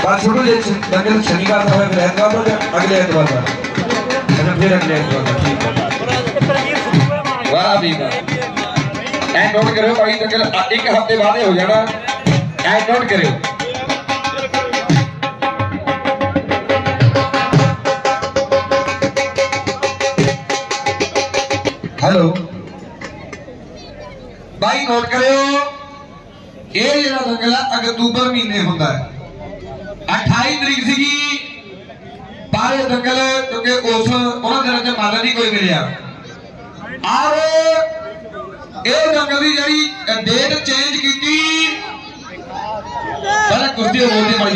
बात छोड़ो जे दंगल शनिवार का है फिर एतवार को अगले एतवार का अच्छा फिर अगले एतवार का ठीक है वाह भी ऐ नोट करो भाई दंगल एक हफ्ते बाद हो जाना ऐ नोट करो हेलो भाई नोट करो ये जरा दंगल अक्तूबर महीने होता है 28 तरीक सी बारे दंगल क्योंकि उस दिन च माला नहीं कोई मिले और ये दंगल की जी डेट चेंज की पहले कुश्ती होती पड़ी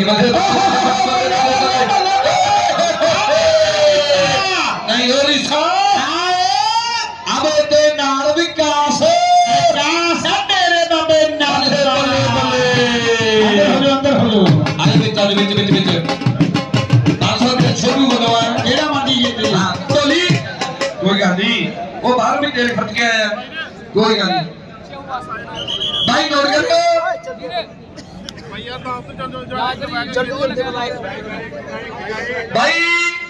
नहीं हो रही अब ते नाल विकास तेरे बाबे नाल अंदर हो कोई गल नहीं वो बाहर भी तेल खर्च के आया कोई गल नहीं भाई नोट करो भाई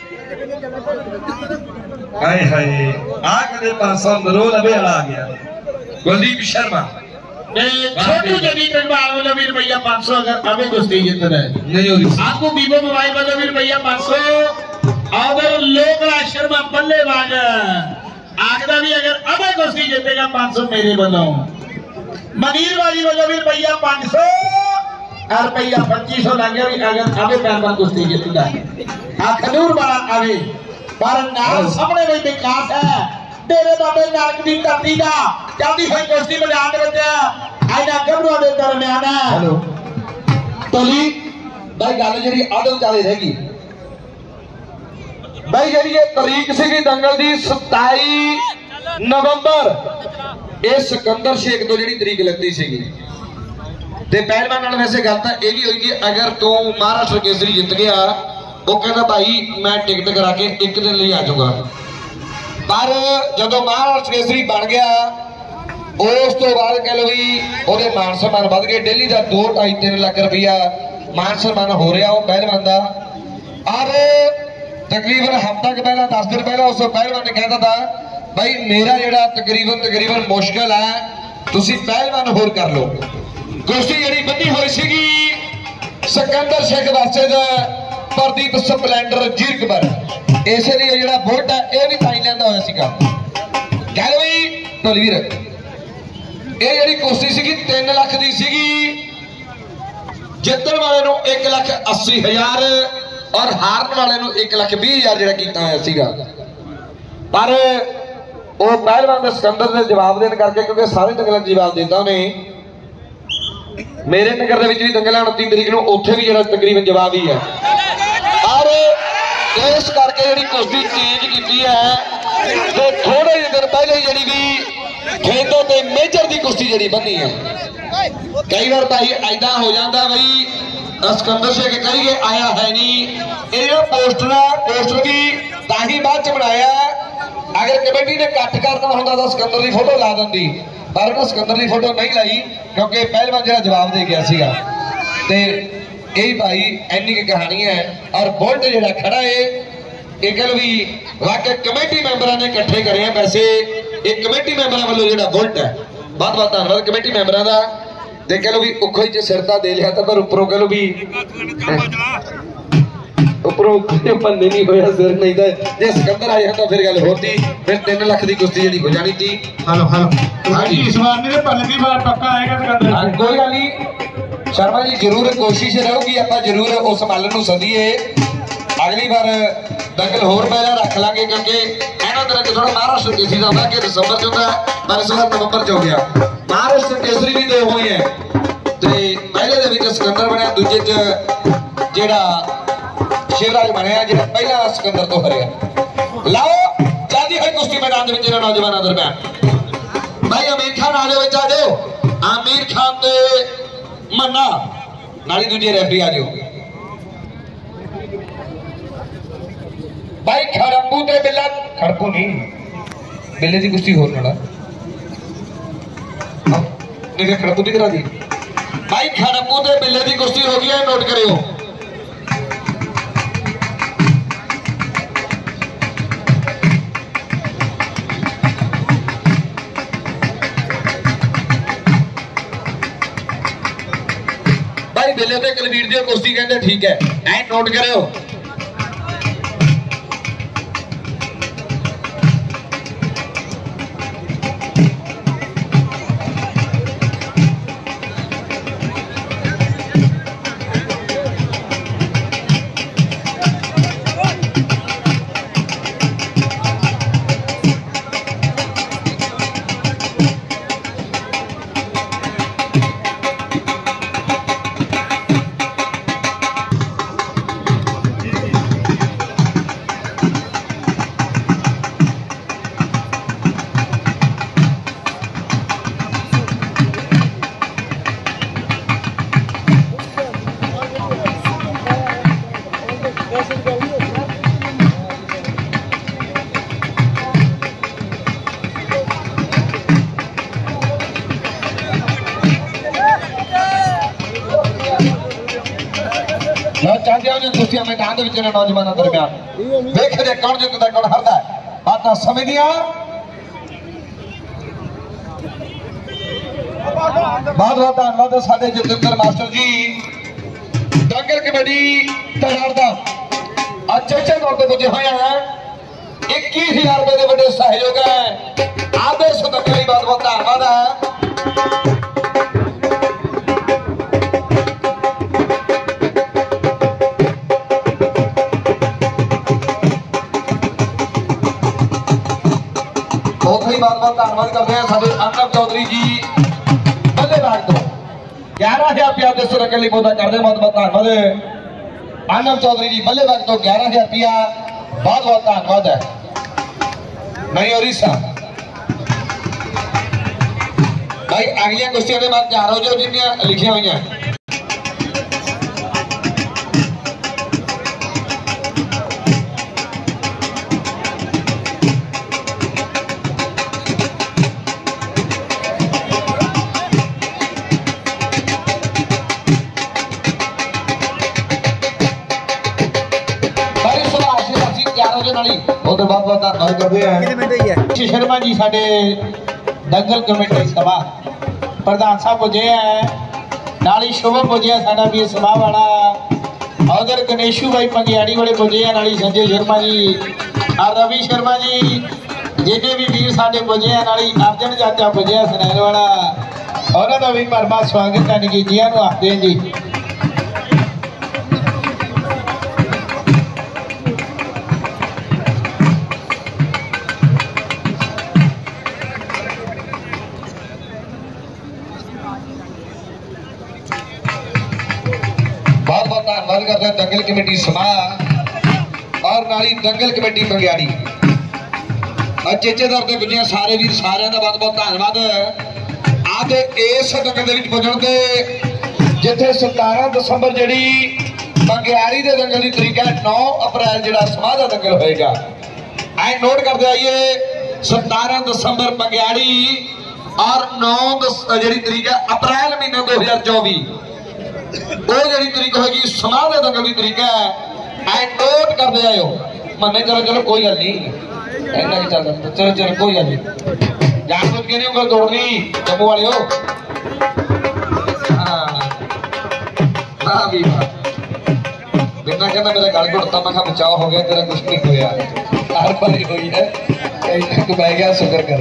हाय हाय आ कदे 500 नरोल अबे आ गया कुलदीप शर्मा छोटू जदीद वालों भी रुपया 500 अगर अबे कुश्ती जीतना है नहीं होगी आपको वीवो मोबाइल वालों भी रुपया 500 अगर लोकराज शर्मा बल्लेबाज आगदा भी अगर अबे कुश्ती जीतेगा 500 मेरे वालों मनीर वाली वालों भी रुपया 500 और रुपया 2500 लगे भी अगर अबे पहलवान कुश्ती जीतता है खजूर वाला अबे पर नाम सामने में विकास है तेरे बाबे नाक दी धरती दा जल्दी होई कुश्ती मैदान दे विच आइना गबरू दे दरमियान हेलो तोली भाई गल जी आधे विचाले रह गई भाई जी ये तारीख सी दंगल की 27 नवंबर ये सिकंदर शेख तो जी तारीख लगती सी पहलवान वैसे गल तो यह भी हुई कि अगर तू महाराष्ट्र केसरी जित गया वो कहता भाई मैं टिकट करा के एक दिन लिए आ जाऊंगा पर जो महाराष्ट्र केसरी बन गया उस तो बाद कह लो भी वो मान सम्मान बढ़ गए डेली का 2-2.5-3 लाख रुपया मान सम्मान हो रहा वो पहलवान का और तकरीबन हफ्ता के पहला 10 दिन पहला उस पहलवान ने कहता था भाई मेरा जोड़ा तकरीबन मुश्किल है तुसी पहलवान होर कर लो कुश्ती जी बनी हुई सी सिकंदर शेख वास्ते प्रदीप स्पलेंडर जीरकबर इसलिए जो बुलेट है यह भी ताई लिया हुआ कह लो भाई तलवीर ये जी कुश्ती सी 3 लाख की सी जितने वाले 1,80,000 और हारन वाले 1,20,000 जो किया हुआ पर वो पहलवान ने सिकंदर ने जवाब देने करके क्योंकि सारे दंगलों जवाब देता उन्हें मेरे नगर भी दंगल 29 तरीक को उत्थे भी जो तकरीबन जवाब ही है और इस करके जी कुश्ती चेंज की है तो थोड़े ही दिन पहले जी भी खेतों के मेजर की कुश्ती जी बनी है कई बार भाई ऐसा हो जाता भाई सिकंदर शेख कही आया है नहीं ये पोस्टर भी ताही बाद च बनाया अगर कमेटी ने कट करना होता तो सिकंदर की फोटो ला दी पर उन्हें सिकंदर की फोटो नहीं लाई क्योंकि पहलवान जो जवाब दे गया यही भाई इन्नी की कहानी है और बुलेट जो खड़ा है ये कह लो भी वाकई कमेटी मैंबर ने इकट्ठे करे हैं पैसे एक कमेटी मैंबर वालों जो बुलेट है बहुत बहुत धन्यवाद कमेटी मैंबर का ते कह लो भी उखो ही सिरता दे लिया था पर उपरों कह लो भी उपरों पन्ने नहीं होया सिर नहीं था जे सिकंदर आया तो फिर गल होती फिर 3 लाख की कुश्ती जी हो जानी थी हेलो हेलो इस बार मेरे पन्ने की बार पक्का आएगा सिकंदर कोई गल नहीं शर्मा जी जरूर कोशिश रहूगी आप जरूर उस मल नूं सदीए अगली बार दंगल होर पहला रख लांगे क्योंकि इन्होंने तरह थोड़ा महाराष्ट्र केसरी का होता कि दिसंबर च होता पर इस बार नवंबर च हो गया महाराष्ट्र केसरी भी 2 हुए हैं तो पहले के सिकंदर बनया दूजे च जेड़ा शिवराज बनया जो पहला सिकंदर तो हरिया लाओ चाहती है कुश्ती मैदान में नौजवानों दरम्यान भाई आमिर खान आ जाओ आमिर खान ते मन्ना नाली दूजे रेफरी आ जाओ भाई खड़पू ते बिल्ला खड़पू नहीं बिल्ले की कुश्ती होर ना खड़पू की करा दी भाई खड़पू ते बिल्ले की कुश्ती हो गई है नोट करियो सहयोग ते कलवीर दी कुश्ती कहंदे ठीक है ऐ नोट करियो। कुश्तियां मैदान नौजवानों दरम्यान देखते कौन जितता कौन हारता है बात समय दिया। बहुत बहुत धन्यवाद साडे जतिंदर मास्टर जी दंगल कमेटी तैयार का अच्छे तौर पर पुजे हुए हैं 21,000 रुपए के बड़े सहयोग है आदे सुतंगली बहुत बहुत धन्यवाद है। बहुत बहुत धन्यवाद करते हैं साडे अर्नब चौधरी जी बल्लेबाग तो 11,000 रुपया दे सुरंगे लिए पौधा करते बहुत बहुत धन्यवाद अर्नब चौधरी जी बल्लेबाग तो 11,000 रुपया बहुत बहुत धन्यवाद है। नहीं और भाई अगलियां कुश्तियां के बाद तैयार हो जाओ जिन्नियां लिखियां हुई हैं। बहुत बहुत धन्यवाद करते हैं शर्मा जी साडे दंगल कमेटी सभा प्रधान साहब पुजे हैं नाली शुभम पुजे साडा भी सभा वाला अगर गणेशू भाई पंगियाड़ी वाले पुजे हैं नाली संजय शर्मा जी और रवि शर्मा जी जिन्हें भी वीर साडे पुजे हैं नाली अर्जन चाचा पुजे सनैल वाला उन्होंने भी भर भर स्वागत है जी आखते हैं जी। धन्यवाद करते हैं दंगल कमेटी समा और नाली दंगल कमेटी पंगियाड़ी अचेचे तौर पर पुजे सारे वीर सारे का बहुत बहुत धन्यवाद। आते इस दंगल पुजन से जिथे 17 दिसंबर जी पंगियाड़ी के दंगल की तरीक है 9 अप्रैल जो समा का दंगल होएगा ऐ नोट करते आइए 17 दिसंबर पंगियाड़ी और 9 जी तरीक है अप्रैल महीना 2024 वो जी तरीक होगी समा के दंगल की तरीक है ऐ नोट करते आयो मने चलो चलो कोई गल नहीं ऐसा चल चलो चलो कोई गल नहीं जान बुझ के नहीं उंगल तोड़नी जम्मू वाले हो। हाँ भी बिना कहना मेरा गल घुटता मैं बचाव हो गया तेरा कुछ नहीं होया हर बारी हुई है बह गया शुक्र कर।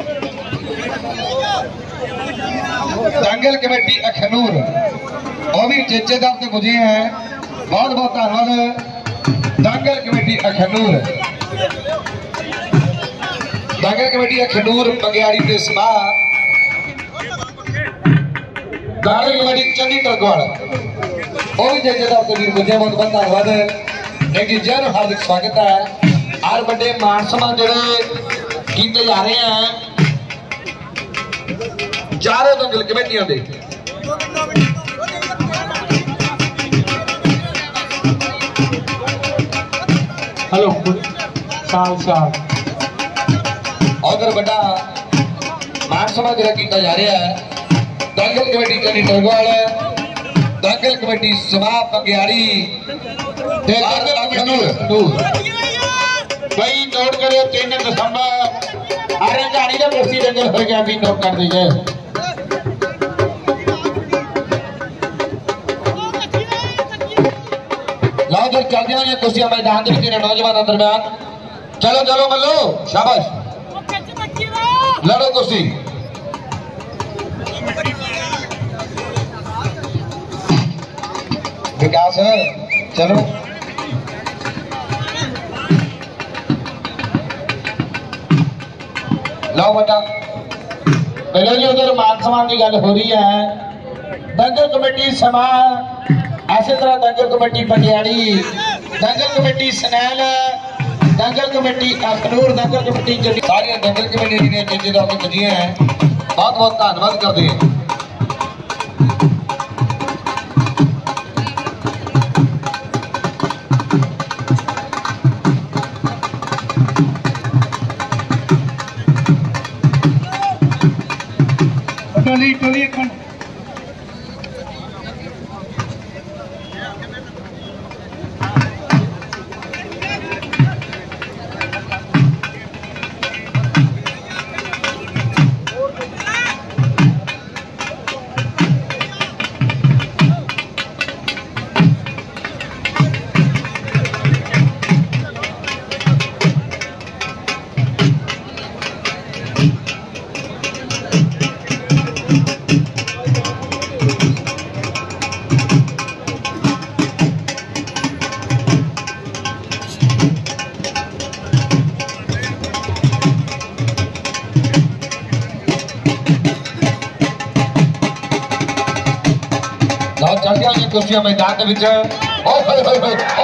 दंगल कमेटी अखनूर वो भी चेचेदार से मुझे हैं बहुत बहुत धन्यवाद दंगल कमेटी अखनूर दंगल कमेटी अखनूर पंगियाड़ी के सभा दंगल कमेटी चंदी टरगवाड़ वो भी चेचेदार से मुझे बहुत बहुत धन्यवाद एक जन हार्दिक स्वागत है और बड़े मान सम्मान जोड़े किए जा रहे हैं चारों दंगल कमेटियां दे। हेलो साल साल अगर बड़ा मान सम्मान जो किया जा रहा है दंगल कमेटी चंदी टरगवाड़ दंगल कमेटी सभा पंगियाड़ी भाई नोट करो 3 दिसंबर अरे गाड़ी का कुर्सी दंगल हो गया भी नोट कर दीजिए। लो फिर चलती हुई कुश्तियां मैदान के नौजवानों दरम्यान। चलो चलो मल्लो शाबाश लड़ो कुश्ती। विकास चलो लो बेटा। पहले जी उधर मान सम्मान की गल हो रही है। दंगल कमेटी समा इसी तरह dangal committee Patiali, dangal committee Sanail, dangal committee Akhnoor, dangal committee Saria dangal committee ने चेंजेदार पुजिया हैं। बहुत बहुत धन्यवाद करते हैं। कुश्तियां मैदान के